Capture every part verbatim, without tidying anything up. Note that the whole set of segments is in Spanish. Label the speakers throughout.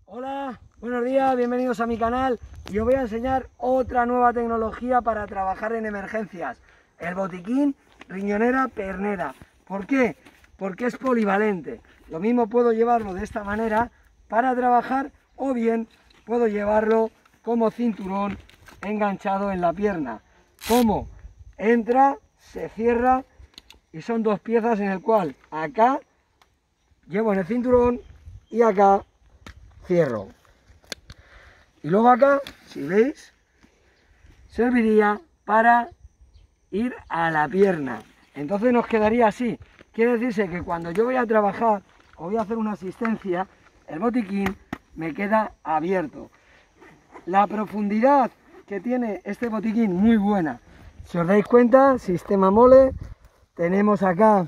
Speaker 1: Hola, buenos días, bienvenidos a mi canal y os voy a enseñar otra nueva tecnología para trabajar en emergencias. El botiquín riñonera pernera. ¿Por qué? Porque es polivalente. Lo mismo puedo llevarlo de esta manera para trabajar o bien puedo llevarlo como cinturón enganchado en la pierna. ¿Cómo? Entra, se cierra y son dos piezas en el cual acá llevo en el cinturón y acá cierro. Y luego acá, si veis, serviría para ir a la pierna. Entonces nos quedaría así. Quiere decirse que cuando yo voy a trabajar o voy a hacer una asistencia, el botiquín me queda abierto. La profundidad que tiene este botiquín, muy buena. Si os dais cuenta, sistema mole. Tenemos acá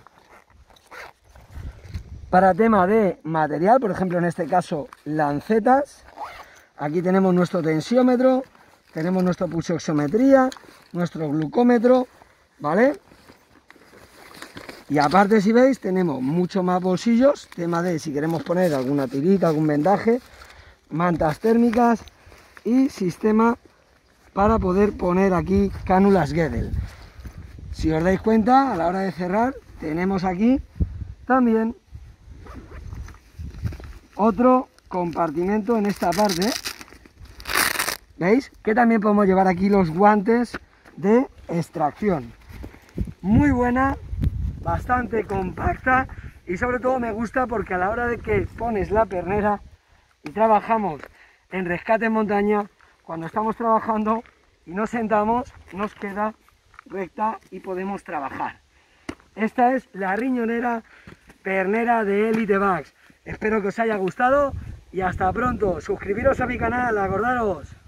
Speaker 1: para tema de material, por ejemplo en este caso lancetas. Aquí tenemos nuestro tensiómetro, tenemos nuestra pulsoxiometría, nuestro glucómetro, ¿vale? Y aparte, si veis, tenemos mucho más bolsillos, tema de si queremos poner alguna tirita, algún vendaje, mantas térmicas y sistema para poder poner aquí cánulas Guedel. Si os dais cuenta, a la hora de cerrar, tenemos aquí también otro compartimento en esta parte. ¿Veis? Que también podemos llevar aquí los guantes de extracción. Muy buena, bastante compacta y sobre todo me gusta porque a la hora de que pones la pernera y trabajamos en rescate en montaña, cuando estamos trabajando y nos sentamos, nos queda recta y podemos trabajar. Esta es la riñonera pernera de Elite Bags. Espero que os haya gustado y hasta pronto. Suscribiros a mi canal, acordaros.